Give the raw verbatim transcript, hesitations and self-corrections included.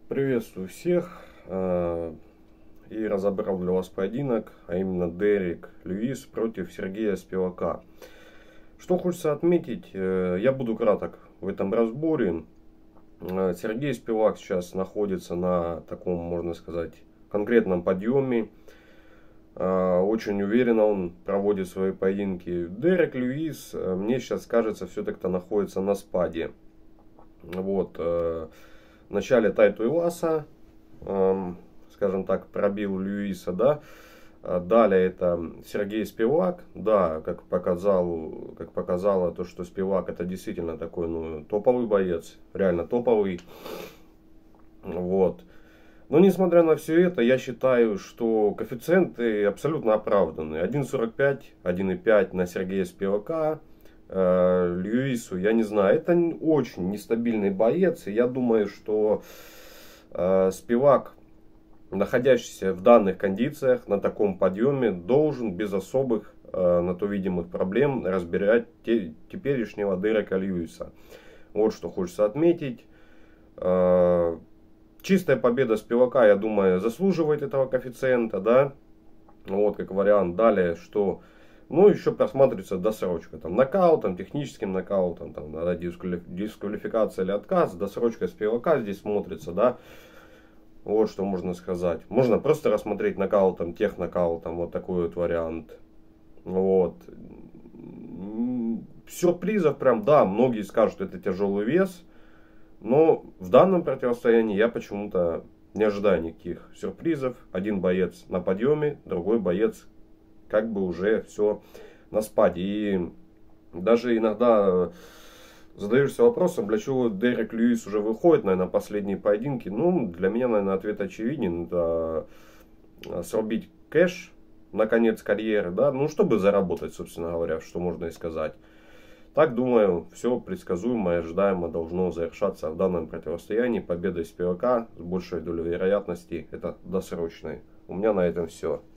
Приветствую всех. э, И разобрал для вас поединок, а именно Дерек Льюис против Сергея Спивака. Что хочется отметить, э, я буду краток в этом разборе. Э, Сергей Спивак сейчас находится на таком, можно сказать, конкретном подъеме. Э, Очень уверенно он проводит свои поединки. Дерек Льюис, э, мне сейчас кажется, все-таки находится на спаде. Вот. э, В начале Тайту Иваса, эм, скажем так, пробил Льюиса, да. А Далее это Сергей Спивак, да, как показал, как показало то, что Спивак это действительно такой, ну, топовый боец, реально топовый. Вот. Но несмотря на все это, я считаю, что коэффициенты абсолютно оправданы. один сорок пять, один и пять на Сергея Спивака. Э, Льюису, я не знаю, это очень нестабильный боец. И я думаю, что э, Спивак, находящийся в данных кондициях, на таком подъеме, должен без особых э, на то видимых проблем разбирать те, теперешнего Дерека Льюиса. Вот что хочется отметить. Э, Чистая победа Спивака, я думаю, заслуживает этого коэффициента, да. Вот как вариант. Далее, что, ну, еще просматривается досрочка. Там нокаутом, техническим нокаутом, там, да, дисквалификация или отказ. Досрочка Спивака здесь смотрится, да. Вот что можно сказать. Можно просто рассмотреть нокаутом, технокаутом. Вот такой вот вариант. Вот. Сюрпризов прям, да, многие скажут, что это тяжелый вес. Но в данном противостоянии я почему-то не ожидаю никаких сюрпризов. Один боец на подъеме, другой боец как бы уже все на спаде. И даже иногда задаешься вопросом, для чего Дерек Льюис уже выходит, наверное, на последние поединки. Ну, для меня, наверное, ответ очевиден. Это срубить кэш на конец карьеры, да, ну, чтобы заработать, собственно говоря, что можно и сказать. Так, думаю, все предсказуемо и ожидаемо должно завершаться в данном противостоянии победой Спивака с большей долей вероятности. Это досрочной. У меня на этом все.